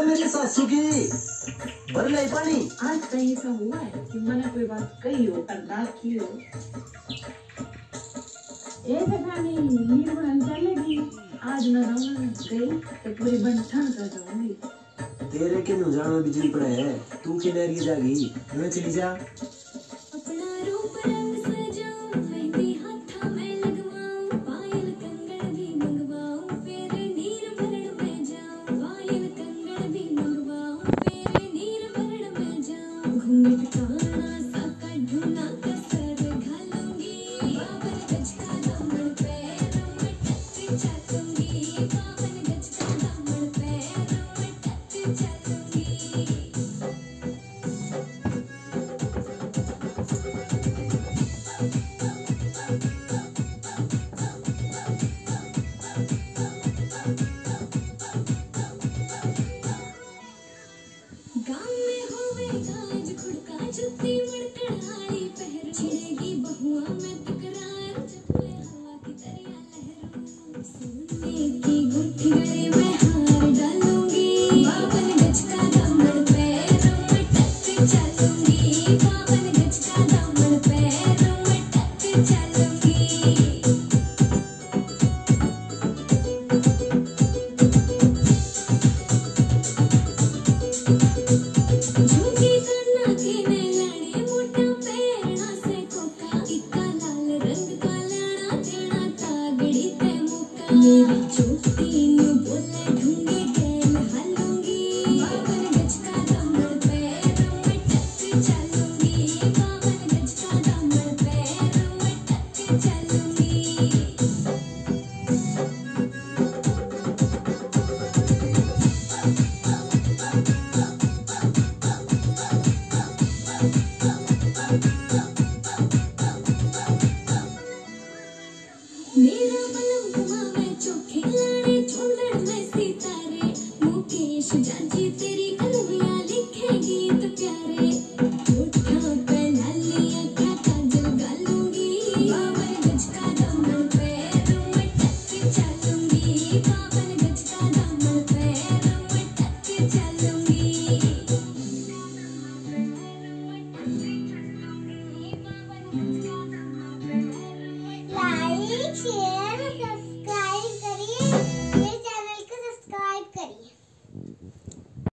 मेरी सासू की भर ले पानी। आज कहीं ऐसा हुआ है कि मैंने कोई बात कही हो और ना की हो। ये खानी नींद उड़न चलेगी। आज मैं गई तो पूरी बंठन कर जाऊंगी। तेरे के नुजान में बिजली पड़े है, तू की नहर की जागी, मैं चली जा। गाँव में होवे गाज खुड़का जुत्ती मड़कड़ा